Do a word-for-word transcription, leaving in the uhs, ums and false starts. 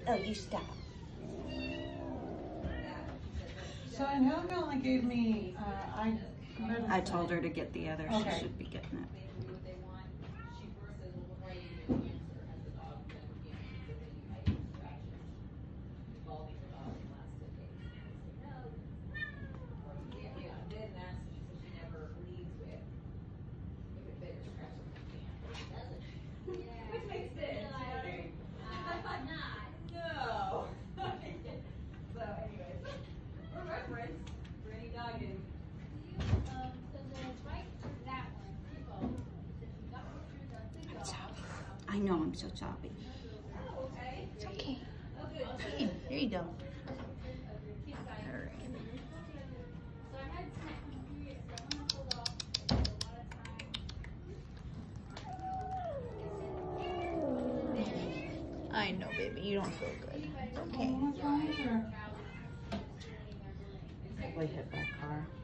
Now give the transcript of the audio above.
Oh, you stop. So Angelica only gave me, uh, I. I told her to get the other. Okay. She should be getting it. I know I'm so choppy. It's okay. Okay, here you go. All right. I know, baby. You don't feel good. It's okay. What's wrong with her? Probably hit by a car.